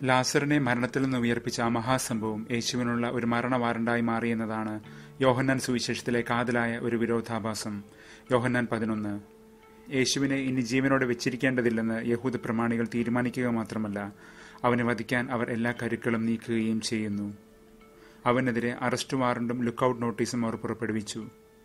ലാസറിനെ മരണത്തിൽ നിന്ന് ഉയർപ്പിച്ച ആ മഹാസംഭവം യേശുവിനുള്ള ഒരു മരണ വാറണ്ടായി മാറിയെന്നതാണ് യോഹന്നാൻ സുവിശേഷത്തിലെ കാതലായ ഒരു വിരോധാഭാസം. യോഹന്നാൻ 11. യേശുവിനെ ഇനി ജീവനോടെ വെച്ചിരിക്കേണ്ടതില്ലെന്ന് യഹൂദ പ്രമാണികൾ തീരുമാനിക്കുക മാത്രമല്ല, അവനെ വധിക്കാൻ അവർ എല്ലാ കരുക്കളും നീക്കുകയും ചെയ്യുന്നു. അവനെതിരെ അറസ്റ്റ് വാറണ്ടും ലുക്കൌട്ട് നോട്ടീസും അവർ പുറപ്പെടുവിച്ചു.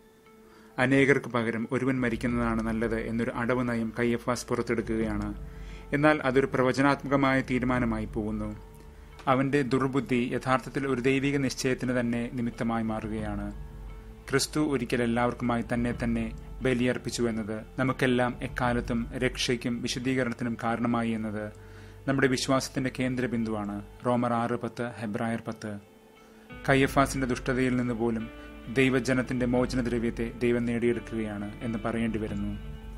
അനേകർക്ക് പകരം ഒരുവൻ മരിക്കുന്നതാണ് നല്ലത് എന്നൊരു അടവ് നയം കയ്യഫാസ് പുറത്തെടുക്കുകയാണ്. എന്നാൽ അതൊരു പ്രവചനാത്മകമായ തീരുമാനമായി പോകുന്നു. അവന്റെ ദുർബുദ്ധി യഥാർത്ഥത്തിൽ ഒരു ദൈവിക നിശ്ചയത്തിന് തന്നെ നിമിത്തമായി മാറുകയാണ്. ക്രിസ്തു ഒരിക്കൽ എല്ലാവർക്കുമായി തന്നെ ബലിയർപ്പിച്ചു എന്നത് നമുക്കെല്ലാം എക്കാലത്തും രക്ഷയ്ക്കും വിശുദ്ധീകരണത്തിനും കാരണമായി എന്നത് നമ്മുടെ വിശ്വാസത്തിന്റെ കേന്ദ്രബിന്ദുവാണ്. റോമർ 6:10, ഹെബ്രായർ 10. കയ്യഫാസിന്റെ ദുഷ്ടതയിൽ നിന്ന് പോലും ദൈവജനത്തിന്റെ മോചനദ്രവ്യത്തെ ദൈവം നേടിയെടുക്കുകയാണ് എന്ന് പറയേണ്ടി വരുന്നു.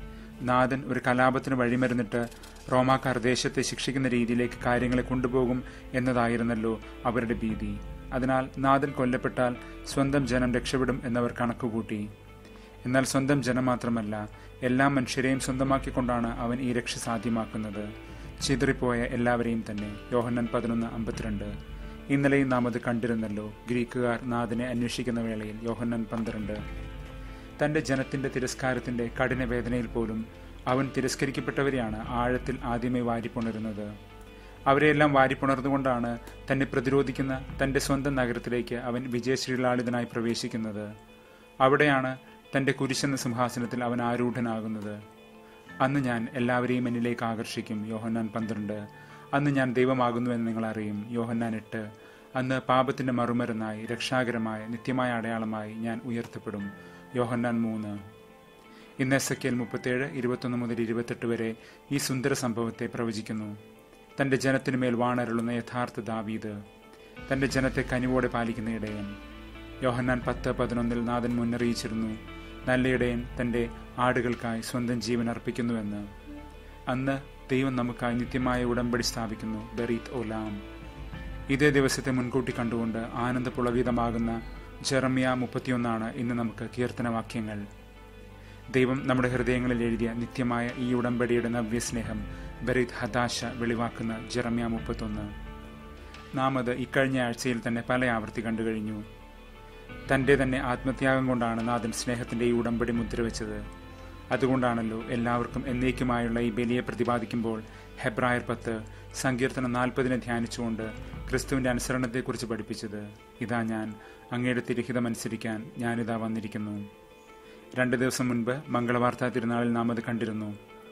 നാഥൻ ഒരു കലാപത്തിന് വഴിമരുന്നിട്ട് റോമാക്കാർ ദേശത്തെ ശിക്ഷിക്കുന്ന രീതിയിലേക്ക് കാര്യങ്ങളെ കൊണ്ടുപോകും എന്നതായിരുന്നല്ലോ അവരുടെ ഭീതി. അതിനാൽ നാഥൻ കൊല്ലപ്പെട്ടാൽ സ്വന്തം ജനം രക്ഷപ്പെടും എന്നവർ കണക്കുകൂട്ടി. എന്നാൽ സ്വന്തം ജനം മാത്രമല്ല, എല്ലാ മനുഷ്യരെയും സ്വന്തമാക്കിക്കൊണ്ടാണ് അവൻ ഈ രക്ഷ സാധ്യമാക്കുന്നത്. ചിതറിപ്പോയ എല്ലാവരെയും തന്നെ. യോഹന്നാൻ 11:52. ഇന്നലെയും നാം അത് കണ്ടിരുന്നല്ലോ. ഗ്രീക്കുകാർ നാഥനെ അന്വേഷിക്കുന്ന വേളയിൽ. യോഹന്നാൻ 12. തന്റെ ജനത്തിന്റെ തിരസ്കാരത്തിന്റെ കഠിന വേദനയിൽ പോലും അവൻ തിരസ്കരിക്കപ്പെട്ടവരെയാണ് ആഴത്തിൽ ആദ്യമേ വാരിപ്പുണരുന്നത്. അവരെയെല്ലാം വാരിപ്പുണർന്നുകൊണ്ടാണ് തന്നെ പ്രതിരോധിക്കുന്ന തന്റെ സ്വന്തം നഗരത്തിലേക്ക് അവൻ വിജയശ്രീലാളിതനായി പ്രവേശിക്കുന്നത്. അവിടെയാണ് തന്റെ കുരിശെന്ന സിംഹാസനത്തിൽ അവൻ ആരൂഢനാകുന്നത്. അന്ന് ഞാൻ എല്ലാവരെയും എന്നിലേക്ക് ആകർഷിക്കും. യോഹന്നാൻ 12. അന്ന് ഞാൻ ദൈവമാകുന്നുവെന്ന് നിങ്ങൾ അറിയും. യോഹന്നാൻ 8. അന്ന് പാപത്തിന്റെ മറുമരുന്നായി രക്ഷാകരമായ നിത്യമായ അടയാളമായി ഞാൻ ഉയർത്തപ്പെടും. യോഹന്നാൻ 3. ഇന്ന് എസെക്കിയേൽ 37, 21 മുതൽ 28 വരെ ഈ സുന്ദര സംഭവത്തെ പ്രവചിക്കുന്നു. തന്റെ ജനത്തിനുമേൽ വാണരുളുന്ന യഥാർത്ഥ ദാവീദ്, തന്റെ ജനത്തെ കനിവോടെ പാലിക്കുന്ന ഇടയൻ. യോഹന്നാൻ 10:11 നാഥൻ മുന്നറിയിച്ചിരുന്നു, നല്ല ഇടയൻ തന്റെ ആടുകൾക്കായി സ്വന്തം ജീവൻ അർപ്പിക്കുന്നുവെന്ന്. അന്ന് ദൈവം നമുക്കായി നിത്യമായ ഉടമ്പടി സ്ഥാപിക്കുന്നു. ബെറീത്ത് ഓലാം. ഇതേ ദിവസത്തെ മുൻകൂട്ടി കണ്ടുകൊണ്ട് ആനന്ദപുളകിതമാകുന്ന ജെറമ്യ 31 ഇന്ന് നമുക്ക് കീർത്തനവാക്യങ്ങൾ. ദൈവം നമ്മുടെ ഹൃദയങ്ങളിൽ എഴുതിയ നിത്യമായ ഈ ഉടമ്പടിയുടെ നവ്യസ്നേഹം ബെറീത്ത് ഹതാശ വെളിവാക്കുന്ന ജെറമ്യ 31. നാം അത് ഇക്കഴിഞ്ഞ ആഴ്ചയിൽ തന്നെ പല ആവർത്തി കണ്ടുകഴിഞ്ഞു. തന്റെ തന്നെ ആത്മത്യാഗം കൊണ്ടാണ് നാഥൻ സ്നേഹത്തിന്റെ ഈ ഉടമ്പടി മുദ്രവെച്ചത്. അതുകൊണ്ടാണല്ലോ എല്ലാവർക്കും എന്നേക്കുമായുള്ള ഈ ബലിയെ പ്രതിപാദിക്കുമ്പോൾ ഹെബ്രായർ 10 സങ്കീർത്തനം 40 ധ്യാനിച്ചുകൊണ്ട് ക്രിസ്തുവിന്റെ അനുസരണത്തെക്കുറിച്ച് പഠിപ്പിച്ചത്. ഇതാ ഞാൻ അങ്ങയുടെ തിരുഹിതമനുസരിക്കാൻ ഞാനിതാ വന്നിരിക്കുന്നു. 2 ദിവസം മുൻപ് മംഗളവാർത്താ തിരുനാളിൽ നാം അത് കണ്ടിരുന്നു.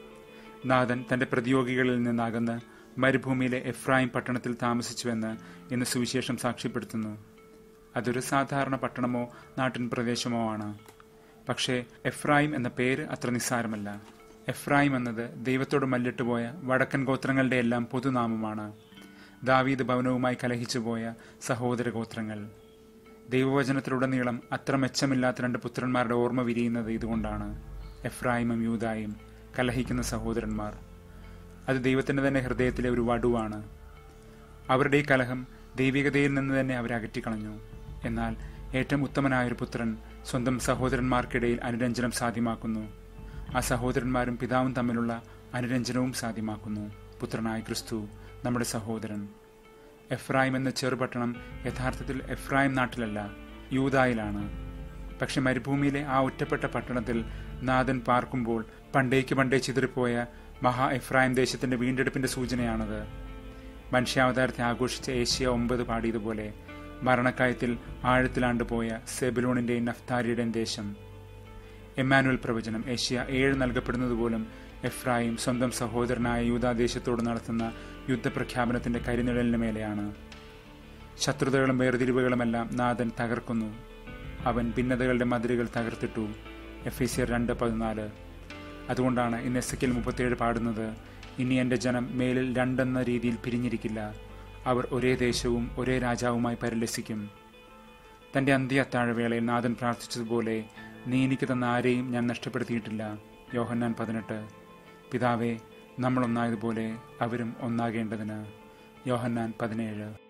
നാഥൻ തന്റെ പ്രതിയോഗികളിൽ നിന്നകന്ന് മരുഭൂമിയിലെ എഫ്രായിം പട്ടണത്തിൽ താമസിച്ചുവെന്ന് ഇന്ന് സുവിശേഷം സാക്ഷ്യപ്പെടുത്തുന്നു. അതൊരു സാധാരണ പട്ടണമോ നാട്ടിൻ പ്രദേശമോ ആണ്. പക്ഷേ എഫ്രായിം എന്ന പേര് അത്ര നിസ്സാരമല്ല. എഫ്രായിം എന്നത് ദൈവത്തോട് മല്ലിട്ടുപോയ വടക്കൻ ഗോത്രങ്ങളുടെ എല്ലാം പൊതുനാമമാണ്. ദാവീദ് ഭവനവുമായി കലഹിച്ചുപോയ സഹോദര ഗോത്രങ്ങൾ. ദൈവവചനത്തിലുടനീളം അത്ര മെച്ചമില്ലാത്ത 2 പുത്രന്മാരുടെ ഓർമ്മ വിരിയുന്നത് ഇതുകൊണ്ടാണ്. എഫ്രായിമും യൂദായും, കലഹിക്കുന്ന സഹോദരന്മാർ. അത് ദൈവത്തിന്റെ തന്നെ ഹൃദയത്തിലെ ഒരു വടുവാണ്. അവരുടെ ഈ കലഹം ദൈവികതയിൽ നിന്ന് തന്നെ അവരെ അകറ്റിക്കളഞ്ഞു. എന്നാൽ ഏറ്റവും ഉത്തമനായൊരു പുത്രൻ സ്വന്തം സഹോദരന്മാർക്കിടയിൽ അനുരഞ്ജനം സാധ്യമാക്കുന്നു. ആ സഹോദരന്മാരും പിതാവും തമ്മിലുള്ള അനുരഞ്ജനവും സാധ്യമാക്കുന്നു. പുത്രനായ ക്രിസ്തു, നമ്മുടെ സഹോദരൻ. എഫ്രായിം എന്ന ചെറുപട്ടണം യഥാർത്ഥത്തിൽ എഫ്രായിം നാട്ടിലല്ല, യൂദായിലാണ്. പക്ഷെ മരുഭൂമിയിലെ ആ ഒറ്റപ്പെട്ട പട്ടണത്തിൽ നാഥൻ പാർക്കുമ്പോൾ പണ്ടേ ചിതറിപ്പോയ മഹാ എഫ്രായിം ദേശത്തിന്റെ വീണ്ടെടുപ്പിന്റെ സൂചനയാണത്. മനുഷ്യാവതാരത്തെ ആഘോഷിച്ച ഏഷ്യ 9 പാടിയതുപോലെ മരണക്കയത്തിൽ ആഴത്തിലാണ്ടുപോയ സെബുലൂണിന്റെയും നഫ്താലിയുടെയും ദേശം. എമ്മാനുവൽ പ്രവചനം ഏഷ്യ 7 നൽകപ്പെടുന്നത് പോലും എഫ്രായിം സ്വന്തം സഹോദരനായ യൂദാദേശത്തോട് നടത്തുന്ന യുദ്ധപ്രഖ്യാപനത്തിന്റെ കരിനിഴലിന് മേലെയാണ്. ശത്രുതകളും വേർതിരിവുകളുമെല്ലാം നാഥൻ തകർക്കുന്നു. അവൻ ഭിന്നതകളുടെ മതിലുകൾ തകർത്തിട്ടു. എഫേസ്യർ 2:14. അതുകൊണ്ടാണ് ഇന്ന് എസെക്കിയേൽ 37 പാടുന്നത്, ഇനി എന്റെ ജനം മേലിൽ 2 എന്ന രീതിയിൽ പിരിഞ്ഞിരിക്കില്ല. അവർ ഒരേ ദേശവും ഒരേ രാജാവുമായി പരിലസിക്കും. തന്റെ അന്ത്യ അത്താഴവേളയിൽ നാഥൻ പ്രാർത്ഥിച്ചതുപോലെ, നീ എനിക്ക് തന്ന ആരെയും ഞാൻ നഷ്ടപ്പെടുത്തിയിട്ടില്ല. യോഹന്നാൻ 18. പിതാവേ, നമ്മൾ ഒന്നായതുപോലെ അവരും ഒന്നാകേണ്ടതിന്. യോഹന്നാൻ 17.